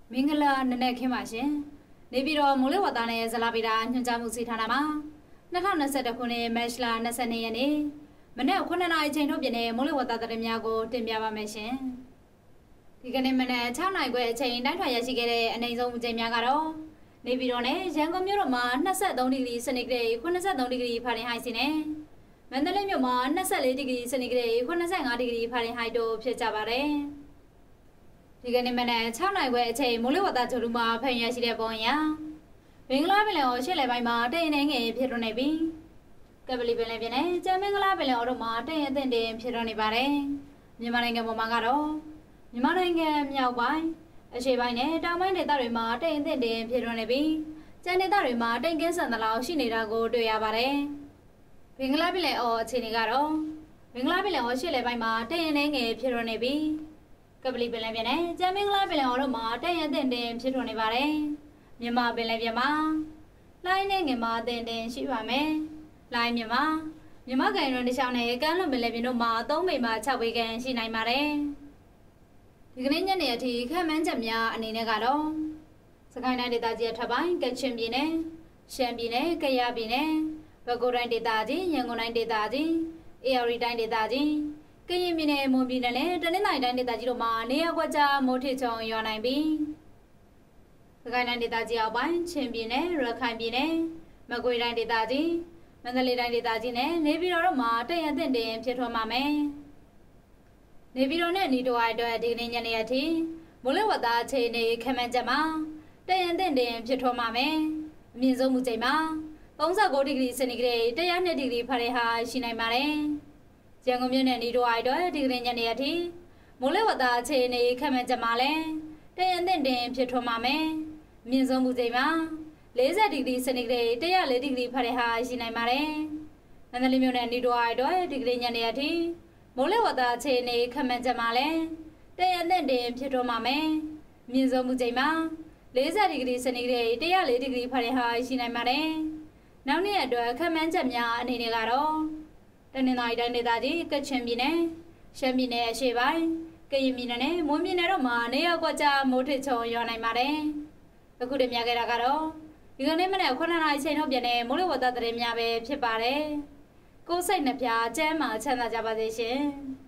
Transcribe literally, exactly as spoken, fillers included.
မင်္ဂလာနနက်ခင်းပါရှင်နေပြည်တော်မိုးလေဝသနဲ့ဇလာဗီတာညွှန်ကြားမှုစီဌာနမှာ၂၀၂၁ခုနှစ်မတ်လ၂၂ရက်နေ့မနက်9နာရီချိန်ထုတ်ပြန်တဲ့မိုးလေဝသသတင်းများကိုတင်ပြပါမယ်ရှင်ဒီကနေ့မနက်6နာရီခွဲအချိန်တိုင်းထွာရရှိခဲ့တဲ့အနေဆုံးအချိန်များကတော့နေပြည်တော်နဲ့ရန်ကုန်မြို့တော်မှာ23ဒီဂရီစင်တီဂရိတ်83ဒီဂရီဖာရင်ဟိုက်စီနဲ့မန္တလေးမြို့မှာ24ဒီဂရီစင်တီဂရိတ်85ဒီဂရီဖာရင်ဟိုက်တို့ဖြစ်ကြပါတယ်ဒီကနေ့မနက်6နာရီခွဲအချိန်မိုးလေဝသကြိုးမှာဖန်ရရှိတဲ့ပုံရဘင်္ဂလားပင်လယ်အော်ရှေ့လယ်ပိုင်းမှာတိမ်နေငယ်ဖြစ်ထွန်းနေပြီးကပလီပင်လယ်ပြင်နဲ့ကျန်မင်္ဂလာပင်လယ်အော်တို့မှာတိမ်အသင့်တင်ဖြစ်ထွန်းနေပါတယ်မြန်မာနိုင်ငံပေါ်မှာကတော့မြန်မာနိုင်ငံမြောက်ပိုင်းအရှေ့ပိုင်းနဲ့တောင်ပိုင်းဒေသတွေမှာတိမ်အသင့်တင်ဖြစ်ထွန်းနေပြီးကျန်ဒေသတွေမှာတိမ်ကင်းဆန်သလောက်ရှိနေတာကိုတွေ့ရပါတယ်ဘင်္ဂလားပင်လယ်အော်အခြေအနေကတော့ဘင်္ဂလားပင်လယ်အော်ရှေ့လယ်ပိုင်းမှာတိမ်နေငယ်ဖြစ်ထွန်းနေပြီးကပလီပင်လယ်ပြင်နဲ့ကျန်မင်္ဂလာပင်လယ်အော်တို့မှာတိမ်အသင့်တင်ဖြစ်ထွန်းနေပါတယ်မြန်မာပင်လယ်ပြင်မှာလိုင်းနဲ့ငင်မှာတင်တင်ရှိပါမယ်။လိုင်းမြန်မာမြန်မာကင်ရွန်တခြားနဲ့ကမ်းလွန်ပင်လယ်ပြင်တို့မှာသုံးပေမှ၆ပေခန့်ရှိနိုင်ပါတယ်။ဒီကနေ့ညနေအထိခန့်မှန်းချက်များအနေနဲ့ကတော့စကိုင်းတိုင်းဒေသကြီးထပ်ပိုင်းကချင်ပြည်နယ်ရှမ်းပြည်နယ်ကယားပြည်နယ်ပဲခူးတိုင်းဒေသကြီးရန်ကုန်တိုင်းဒေသကြီးအေရရီတိုင်းဒေသကြီးကရင်ပြည်နယ်မွန်ပြည်နယ်နဲ့တနင်္သာရီတိုင်းဒေသကြီးတို့မှာနေရာကွက်ကြားမိုးထစ်ချုံရွာနိုင်ပြီးစကိုင်းတိုင်းဒေသကြီးအောက်ပိုင်းချင်းပြည်နယ်ရခိုင်ပြည်နယ်မကွေးတိုင်းဒေသကြီးမန္တလေးတိုင်းဒေသကြီးနဲ့နေပြည်တော်တို့မှာတရံသင့်တင်ဖြစ်ထွန်းပါမယ်။နေပြည်တော်နဲ့နီတိုအိုက်တို့ဒီကနေ့ညနေအထိမိုးလေဝသအခြေအနေခန့်မှန်းချက်မှာတရံသင့်တင်ဖြစ်ထွန်းပါမယ်။အမြင့်ဆုံးမူချိန်မှာ39ဒီဂရီစင်တီဂရိတ်102ဒီဂရီဖာရင်ဟိုက်ရှိနိုင်ပါတယ်။ရန်ကုန်မြို့နဲ့နီတိုအိုက်တို့ဒီကနေ့ညနေအထိမိုးလေဝသအခြေအနေခန့်မှန်းချက်မှာလည်းတရံသင့်တင်ဖြစ်ထွန်းပါမယ်။မြင့်ဆုံးမူချိန်မှာ40ဒီဂရီစင်တီဂရိတ်104ဒီဂရီဖာရင်ဟိုက်ရှိနိုင်ပါတယ်။မန္တလေးမြို့နဲ့နီတိုအိုက်တို့ဒီဂရီညနေအထိမိုးလေဝသအခြေအနေခန့်မှန်းချက်မှာလည်းတရံသင့်တင်ဖြစ်ထွန်းပါမယ်။မြင့်ဆုံးမူချိန်မှာ40ဒီဂရီစင်တီဂရိတ်104ဒီဂရီဖာရင်ဟိုက်ရှိနိုင်ပါတယ်။နောက်နေ့အတွက်ခန့်မှန်းချက်များအနေနဲ့ကတော့တနင်္သာရီတိုင်းဒေသကြီးကချင်ပြည်နယ်ရှမ်းပြည်နယ်အရှေ့ပိုင်းကရင်ပြည်နယ်နဲ့မွန်ပြည်နယ်တို့မှာနေရာကွက်ကြားမိုးထစ်ချုံရွာနိုင်ပါတယ်။အခုတင်ပြခဲ့တာကတော့ဒီကနေ့မနက်9နာရီချိန်ထုတ်ပြန်တဲ့မိုးလေဝသသတင်းများပဲဖြစ်ပါတယ်။ကိုယ်စိတ်နှပြကျမ်းမာချမ်းသာကြပါစေရှင်။